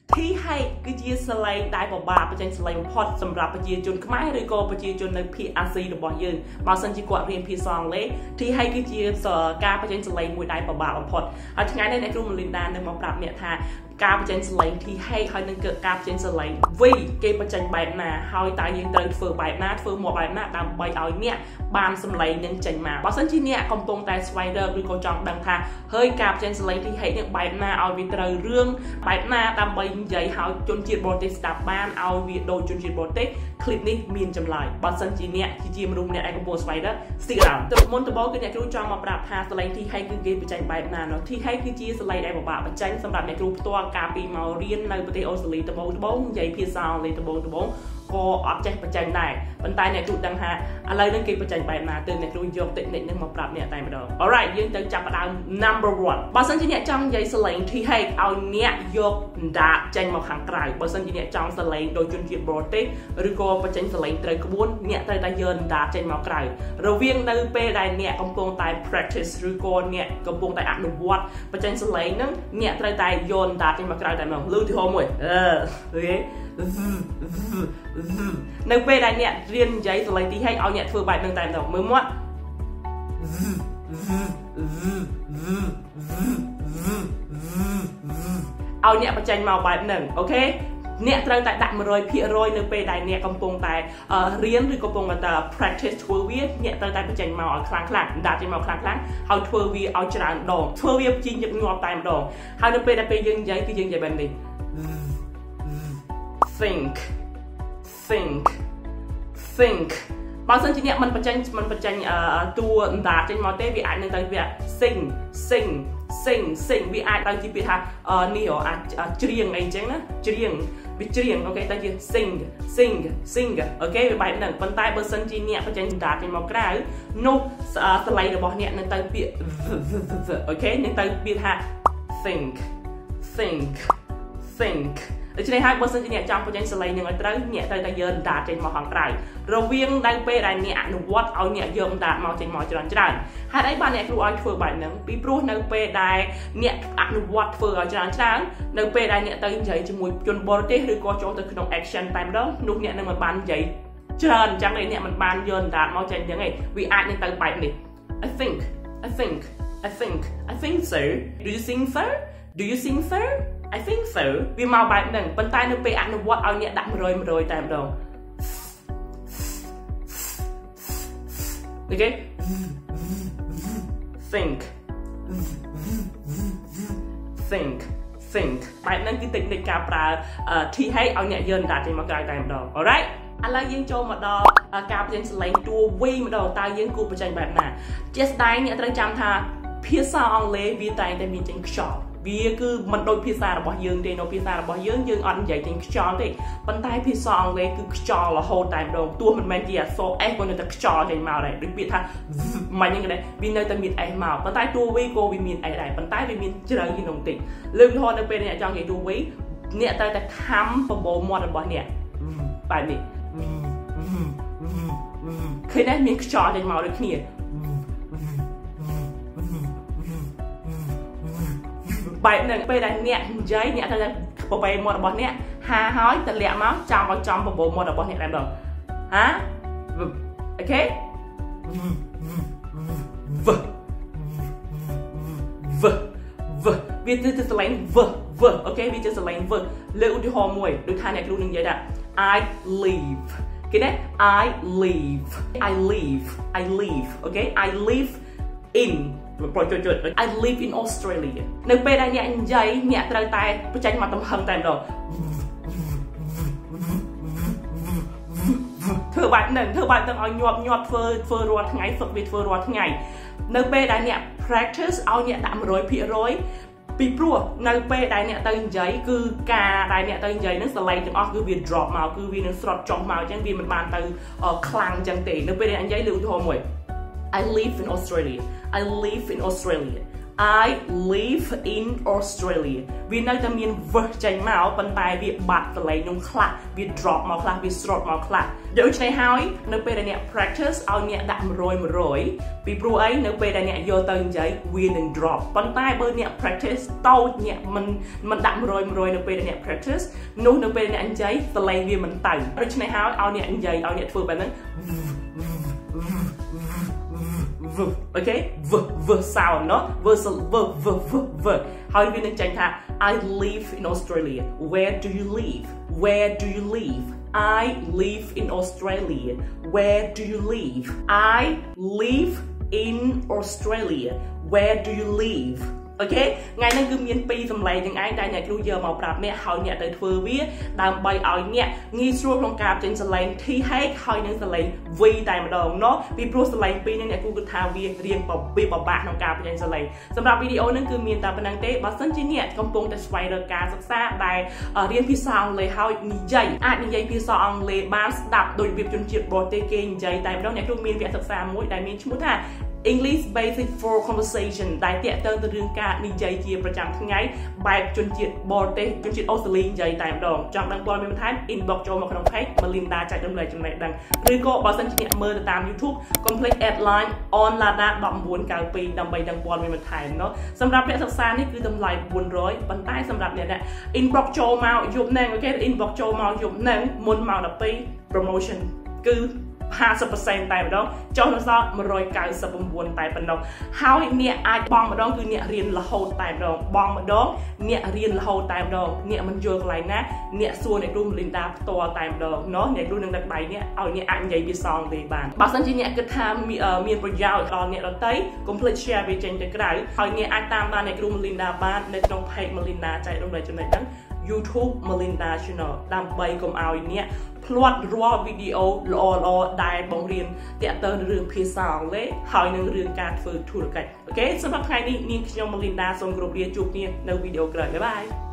ที่ให้คือជាសលេងដែលពិបាកបញ្ចេញសលេងផុតសម្រាប់ប្រជាជនខ្មែរឬក៏ប្រជាជននៅភាគអាស៊ីរបស់យើងបើសិនជាគាត់រៀនភាសាអង់គ្លេសទីឲ្យគឺជាការបញ្ចេញសលេងមួយដែលពិបាកបំផុតហើយថ្ងៃនេះអ្នកគ្រូមលីនដានឹងមកប្រាប់អ្នកថាការបញ្ចេញសលេងទីឲ្យនឹងការបញ្ចេញសលេងវីគេបញ្ចេញបែបណាហើយតើយើងត្រូវធ្វើបែបណាធ្វើមកបែបណាដើម្បីឲ្យអ្នកបានសលេងនឹងចេញមកបើសិនជាអ្នកកំពុងតែស្វែងរកឬក៏ចង់ដឹងថាហើយការបញ្ចេញសលេងទីឲ្យនឹងបែបណាឲ្យវាត្រូវរឿងបែបណាដើម្បីនិយាយឲ្យជនជាតិបរទេសស្ដាប់បានឲ្យវាដូចជនជាតិបរទេសคลิปនេះមានចម្លើយបើសិនជាអ្នកជាមនុស្សម្នាក់ឯងកំពុងស្វែងរក stick around ទៅមុនដំបូងគឺអ្នកគ្រូចង់មកប្រាប់ថាសលេងទីឲ្យគឺគេបញ្ចេញបែបណានោះទីឲ្យគឺជាសលេងដែលពិបាកបញ្ចេញសម្រាប់អ្នកគ្រូផ្ទាល់កាលពីមករៀននៅប្រទេសអូស្ត្រាលីដំបូងនិយាយភាសាអង់គ្លេសដំបូងក៏អត់ចេះបញ្ចេញដែរប៉ុន្តែអ្នកគ្រូដឹងថាឥឡូវនេះគេបញ្ចេញបែបណាទើបអ្នកគ្រូយក technique នេះមកប្រាប់អ្នកតែម្ដង alright យើងទៅចាប់ផ្ដើម number 1បើសិនជាអ្នកចង់និយាយសលេងទីឲ្យអ្នកយកដាតចេញមកខាងក្រៅបើសិនជាអ្នកចង់សលេងដោយជនជាតិបរទេសឬក៏បញ្ចេញសលេងត្រូវក្បួនអ្នកត្រូវតែយកដាតចេញមកក្រៅរវាងនៅពេលដែលអ្នកកំពុងតែ practice ឬក៏អ្នកកំពុងតែអនុវត្តបញ្ចេញសលេងហ្នឹងអ្នកត្រូវតែយកដាតចេញមកក្រៅតែម្ដងលើឧទាហរណ៍មួយអូខេនៅពេលដែលអ្នករៀននិយាយសលេងទីឲ្យអ្នកធ្វើបែបហ្នឹងតែម្ដងមើលមាត់ឲ្យអ្នកបញ្ចេញមកបែបហ្នឹងអូខេអ្នកត្រូវតែដាក់ 100% នៅពេលដែលអ្នកកំពុងតែរៀនឬកំពុងតែ practice ធ្វើវាអ្នកត្រូវតែបញ្ចេញមកឲ្យខ្លាំងដាក់ចេញមកខ្លាំងហើយធ្វើវាឲ្យច្រើនដងធ្វើវាជាញឹកញាប់តែម្ដងហើយនៅពេលដែលយើងនិយាយគឺយើងនិយាយបែបនេះ think បើសិនជាអ្នកមិនបញ្ចេញតួអណ្ដាតចេញមកទេវាអាចនឹងទៅវា sing វាអាចទៅជាពាក្យថានេះអាចច្រៀងអីចឹងណាច្រៀងអូខេទៅជា sing អូខេវាបែបហ្នឹងប៉ុន្តែបើសិនជាអ្នកបញ្ចេញអណ្ដាតចេញមកក្រៅនោះសលេងរបស់អ្នកនឹងទៅពាក្យអូខេនឹងទៅពាក្យថា think ដូច្នេះហើយបើសិនជាអ្នកចង់បញ្ចេញសលេងនឹងឲ្យត្រូវអ្នកត្រូវតែយកអណ្ដាតចេញមកខាងក្រៅរវាងនៅពេលដែលអ្នកអនុវត្តឲ្យអ្នកយកអណ្ដាតមកចេញមកច្រើនហេតុអីបានអ្នកគ្រូឲ្យធ្វើបែបហ្នឹងពីព្រោះនៅពេលដែលអ្នកអនុវត្តធ្វើឲ្យច្រើននៅពេលដែលអ្នកទៅនិយាយជាមួយជនបរទេសឬក៏ចូលទៅក្នុង action តែម្ដងនោះអ្នកនឹងមិនបាននិយាយច្រើនអញ្ចឹងឯងអ្នកមិនបានយកអណ្ដាតមកចេញអញ្ចឹងឯងវាអាចនឹងទៅបែបនេះ I think so do you think so I think so វាមកបែបហ្នឹងប៉ុន្តែនៅពេលអនុវត្តឲ្យអ្នកដាក់ 100% តែម្ដងអូខេ think បែបហ្នឹងគឺ technique ការប្រើ T ឲ្យអ្នកយកដាតចេញមកក្រៅតែម្ដង alright ឥឡូវយើងចូលមកដល់ការបញ្ចេញសលេងតួ V ម្ដងតើយើងគួរបញ្ចេញបែបណាជាស្ដែងអ្នកត្រូវចាំថាភាសាអង់គ្លេសវាតែងតែមានចេញខ្យល់វាគឺមិនដូចភាសារបស់យើងទេនៅភាសារបស់យើងអត់និយាយចេញខ្យល់ទេប៉ុន្តែភាសាអង់គ្លេសគឺខ្យល់រហូតតែម្ដងទោះមិនមែនជាអក្សរ S ក៏នៅតែខ្យល់ចេញមកដែរដូចពាក្យថាមិនហ្នឹងដែរវានៅតែមាន S មកប៉ុន្តែតួ V ក៏វាមាន S ដែរប៉ុន្តែវាមានជ្រៅជាងនោះតិចលើកឧទាហរណ៍នៅពេលអ្នកចង់និយាយតួ V អ្នកត្រូវតែខំបបោមាត់របស់អ្នកបែបនេះឃើញទេមានខ្យល់ចេញមកដូចគ្នាបែបហ្នឹងពេលដែលអ្នកនិយាយអ្នកត្រូវតែបបេមាត់របស់អ្នកហាហើយតម្លាក់មកចាំឲ្យចំបបោមាត់របស់អ្នកតែម្ដងហាអូខេវាជាសលេងអូខេវាជាសលេងលើឧទាហរណ៍មួយដូចថាអ្នកគ្រូនឹងនិយាយថា I leave គេណា I leave អូខេ I live in I live in Australia នៅពេលដែលអ្នកនិយាយអ្នកត្រូវតែបញ្ចេញមកទំហឹងតែម្ដងធ្វើបែបហ្នឹងឲ្យញាប់ធ្វើរាល់ថ្ងៃហ្វឹកវាធ្វើរាល់ថ្ងៃនៅពេលដែលអ្នក practice ឲ្យអ្នកដាក់ 100% ពីព្រោះនៅពេលដែលអ្នកទៅនិយាយគឺការដែលអ្នកទៅនិយាយហ្នឹងសលេងទាំងអស់គឺវា drop មកគឺវានឹងស្រត់ចុះមកអញ្ចឹងវាមិនបានទៅខ្លាំងអញ្ចឹងទេនៅពេលដែលនិយាយលើឧទាហរណ៍មួយI live in Australia I live in Australia វានៅតែមាន verb ចេញមកប៉ុន្តែវាបាត់កន្លែងនោះខ្លះវា drop មកខ្លះវា short មកខ្លះដូច្នេះហើយនៅពេលដែលអ្នក practice ឲ្យអ្នកដាក់100ពីព្រោះអីនៅពេលដែលអ្នកយកទៅនិយាយវានឹង drop ប៉ុន្តែបើអ្នក practice តូចអ្នកមិនដាក់100នៅពេលដែលអ្នក practice នោះនៅពេលអ្នកនិយាយកន្លែងវាមិនទៅដូច្នេះហើយឲ្យអ្នកនិយាយឲ្យអ្នកធ្វើបែបហ្នឹងOkay v sound เนาะv ហើយវានឹងចេញថា I live in Australia where do you live I live in Australia where do you live I live in Australia where do you live Okay ថ្ងៃនេះគឺមាន2សម្លេងទាំងឯងដែលអ្នកគ្រូយកមកប្រាប់អ្នកហើយអ្នកទៅធ្វើវាដើម្បីឲ្យអ្នកងាយស្រួលក្នុងការចេញសម្លេង T H ហើយនឹងសម្លេង V តែម្ដងเนาะពីព្រោះសម្លេង2នេះអ្នកគ្រូគិតថាវារៀងពិបាកក្នុងការបញ្ចេញសម្លេងសម្រាប់វីដេអូនេះគឺមានតែប៉ុណ្្នឹងទេបើសិនជាអ្នកកំពុងតែស្វែងរកការសិក្សាដែលរៀនភាសាអង់គ្លេសហើយនិយាយអាចនិយាយភាសាអង់គ្លេសបានស្ដាប់ដោយរបៀបជនជាតិបរទេសគេនិយាយតែម្ដងអ្នកគ្រូមានវគ្គសិក្សាមួយដែលមានឈ្មោះថា English Basic for Conversation ដែលតាក់ទងទៅរឿងការនិយាយជាប្រចាំថ្ងៃបែបជនជាតិបរទេសជនជាតិអូស្ត្រាលីនិយាយតែម្ដងចង់ដឹងព័ត៌មានបន្ថែម inbox ចូលមកក្នុង page Melinda ចែករំលែកចំណេះដឹងឬក៏បើសិនជាអ្នកមើលទៅតាម YouTube កុំភ្លេច add line onlada 1992ដើម្បីដឹងព័ត៌មានបន្ថែមเนาะសម្រាប់អ្នកសិក្សានេះគឺតម្លៃ400ប៉ុន្តែសម្រាប់អ្នក inbox ចូលមកយប់ហ្នឹងអូខេ inbox ចូលមកយប់ហ្នឹងមុនម៉ោង12 promotion គឺ 50% តែម្ដងចុះនៅសល់199តែប៉ុណ្ណោះហើយអ្នកអាចបង់ម្ដងគឺអ្នករៀនរហូតតែម្ដងបង់ម្ដងអ្នករៀនរហូតតែម្ដងអ្នកមិនយល់កន្លែងណាអ្នកសួរអ្នកគ្រូ Melinda ផ្ទាល់តែម្ដងเนาะអ្នកគ្រូនឹងដឹកដៃអ្នកឲ្យអ្នកអាចនិយាយភាសាអង់គ្លេសបានបើសិនជាអ្នកគិតថាមានប្រយោជន៍ដល់អ្នកដទៃកុំភ្លេច share វាចេញទៅក្រៅហើយអ្នកអាចតាមដានអ្នកគ្រូ Melinda បាននៅក្នុង page Melinda ចែករំលែកចំណេះដឹង YouTube Melinda Channel ដើម្បីកុំឲ្យអ្នកភ្លាត់រាល់វីដេអូល្អៗដែលបង្រៀនតាក់ទងនឹងរឿងភាសាអង់គ្លេសហើយនឹងរឿងការធ្វើធុរកិច្ចអូខេសម្រាប់ថ្ងៃនេះនាងខ្ញុំ Melinda សូមគោរពលាជួបគ្នានៅវីដេអូក្រោយបាយ